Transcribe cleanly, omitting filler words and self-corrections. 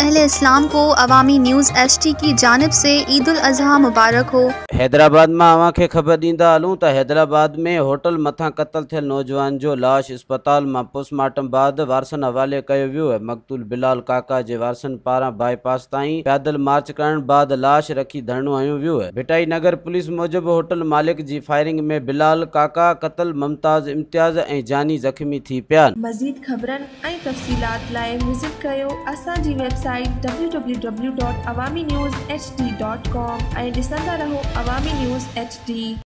अहले इस्लाम को अवामी न्यूज़ HT की जानिब से ईद उल अज़हा मुबारक हो। हैदराबाद में अवां खे ख़बर ॾींदा हलूं त हैदराबाद में होटल मथां क़त्ल थियल नौजवान जो लाश अस्पताल में पोस्टमार्टम बाद वारसन हवाले कयो वियो है। मक़तूल बिलाल काका जे वारसन पारां बाईपास ताईं पैदल मार्च करण बाद लाश रखी धरणो हयो वियो है। भिटाई नगर पुलिस मूजिब होटल मालिक जी फायरिंग में बिलाल काका क़त्ल, मुमताज़ इम्तियाज़ ऐं जानी ज़ख़्मी थी पिया। मज़ीद ख़बरनि ऐं तफ़सीलात लाइ विज़िट कयो असांजी वेबसाइट www.awamiNewsHD.com ऐं ॾिसंदा रहो अवामी न्यूज़ HD।